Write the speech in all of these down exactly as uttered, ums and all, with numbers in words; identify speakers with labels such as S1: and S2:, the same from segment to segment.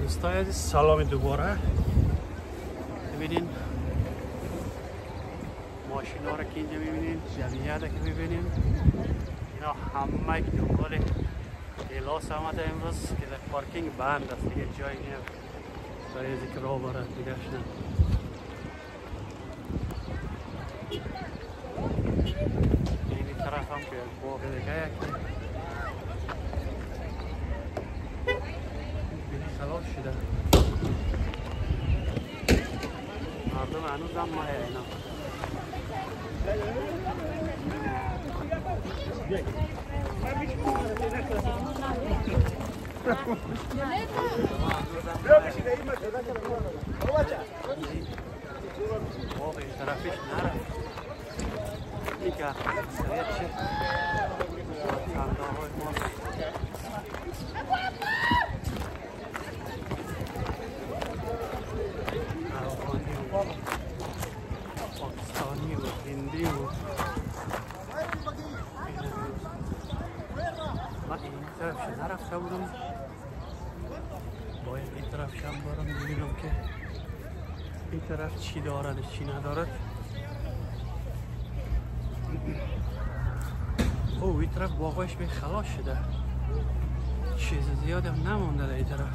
S1: دوستا عزیز سلام دوباره. ببینین ماشین ها را که اینجا میبینین، جمعیت که میبینین اینا همه که دنبال کلاس آمده امروز که در پارکینگ بند است دیگه، جایی نیست برای از اینکه راه بره دیگه شدن. این طرف هم که باغ دیگه یکی بینی خلاص شده، مردم هنوز هم ماه اینا باغ این طرفش نره دیگه سریع چه خنده های ماست. پاکستانی و هندی و من این طرفش نرفته بودم، باید این طرفش هم برم ببینم که این طرف چی دارد چی ندارد. او این طرف باغایش به خلاص شده، چیز زیاد هم نمونده در این طرف.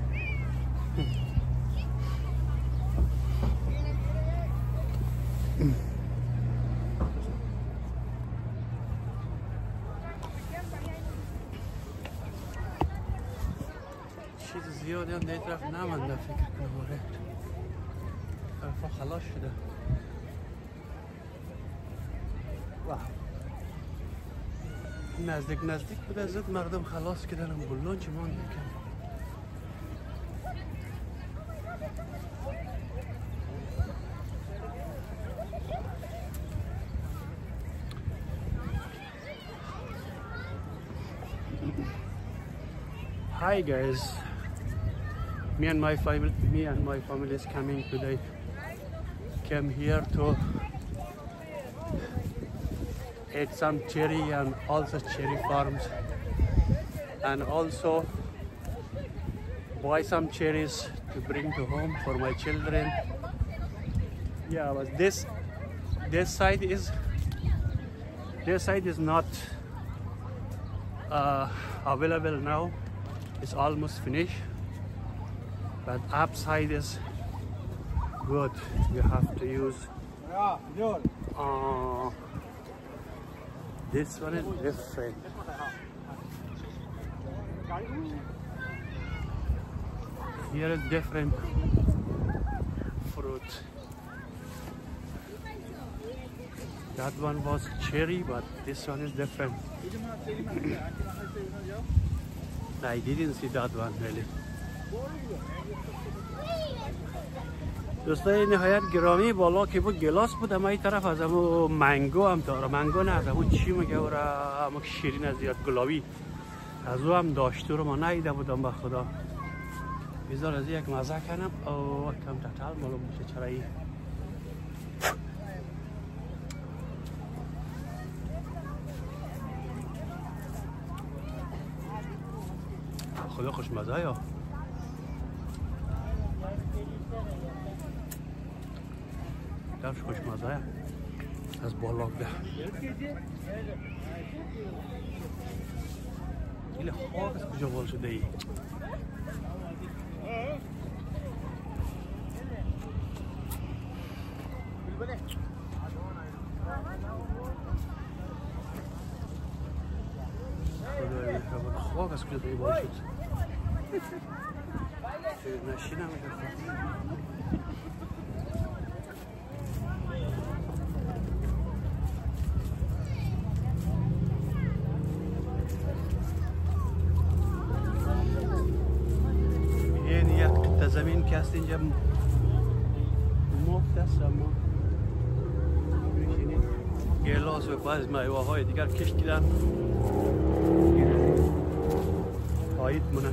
S1: چیز زیادی هم در این طرف نمونده فکر کنم. آره طرفا خلاص شده. واه نزدیک نزدیک بوده، زد مردم خلاص کردن، بلون چه مانده کن. Hi guys, me and my family, me and my family is coming today. Came here to eat some cherry and also cherry farms, and also buy some cherries to bring to home for my children. Yeah, but this this side is this side is not uh, available now. It's almost finished, but upside is good. You have to use uh, this one is different. Here is different fruit. That one was cherry, but this one is different. I didn't see that one really. دوستای نهایت گرامی، بالا که بود گلاس بود، اما این طرف از همو منگو هم داره. منگو نه، از همو چی میگه ورا، همو شیرین از زیاد گلابی از او هم داشته رو ما نایده بودم به خدا. بذار از یک مزه کنم. او کم تطال معلوم میشه چرا ای خدا خوشمزه یا درش خوشمزه از بالا بده. این خاک از کجا بال شده ای؟ خاک از کجا بال شد؟ نشی نمیشه این یک قطعه زمین که هست اینجا مفت است، اما بشینید گلاس و بعض میوه های دیگر کش دیدن پایید مونه.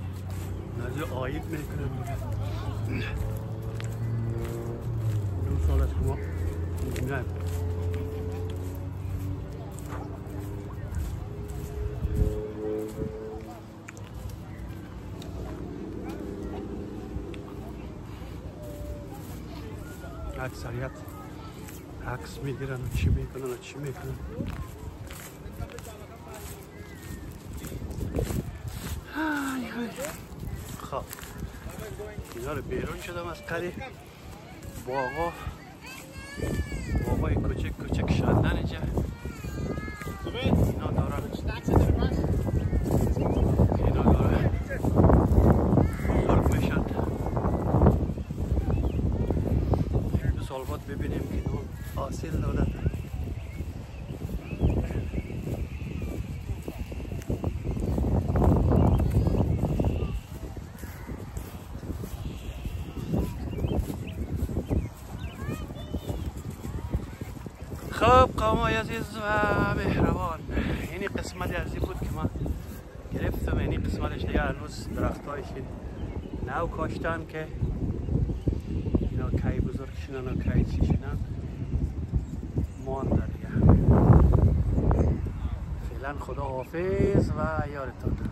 S1: نازو آیید میکنم دیگه. دو سال اینا اکثریت عکس میگیرن و چی میکنن و چی میکنن. خب اینا رو بیرون شدم از قریب. باغا باغای کوچک کوچک شدن اینجا اینا دارن اینا دارن بزرگ میشن. یک دو سال بعد ببینیم که اینا حاصل دارن. خب قومای عزیز و مهربان، اینی قسمتی از این بود که من گرفتم. اینی قسمتش دیگه هنوز درختایش نو کاشتن که اینا کی بزرگ شنن و کی چی شنن مانده دیگه. فعلا خدا حافظ و یارتون.